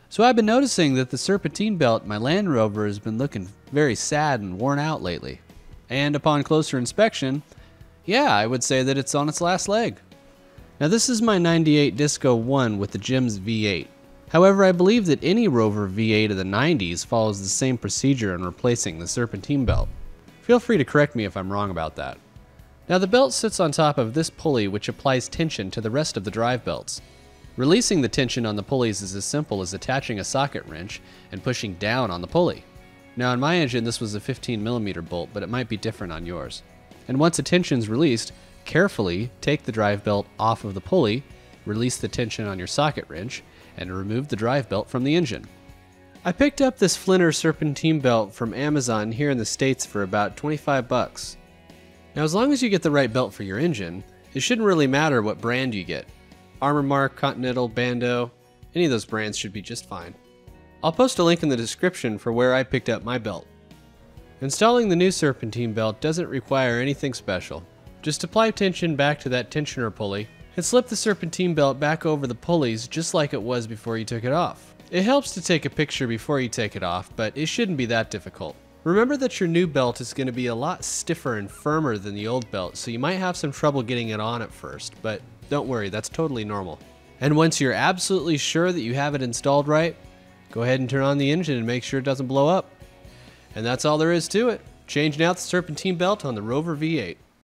So I've been noticing that the serpentine belt in my Land Rover has been looking very sad and worn out lately. And upon closer inspection, yeah, I would say that it's on its last leg. Now this is my 98 Disco 1 with the GEMS V8. However, I believe that any Rover V8 of the 90s follows the same procedure in replacing the serpentine belt. Feel free to correct me if I'm wrong about that. Now the belt sits on top of this pulley which applies tension to the rest of the drive belts. Releasing the tension on the pulleys is as simple as attaching a socket wrench and pushing down on the pulley. Now on my engine this was a 15mm bolt, but it might be different on yours. And once the tension is released, carefully take the drive belt off of the pulley, release the tension on your socket wrench, and remove the drive belt from the engine. I picked up this Flinner serpentine belt from Amazon here in the States for about 25 bucks. Now as long as you get the right belt for your engine, it shouldn't really matter what brand you get. Armor Mark, Continental, Bando, any of those brands should be just fine. I'll post a link in the description for where I picked up my belt. Installing the new serpentine belt doesn't require anything special. Just apply tension back to that tensioner pulley and slip the serpentine belt back over the pulleys just like it was before you took it off. It helps to take a picture before you take it off, but it shouldn't be that difficult. Remember that your new belt is going to be a lot stiffer and firmer than the old belt, so you might have some trouble getting it on at first, but don't worry, that's totally normal. And once you're absolutely sure that you have it installed right, go ahead and turn on the engine and make sure it doesn't blow up. And that's all there is to it. Changing out the serpentine belt on the Rover V8.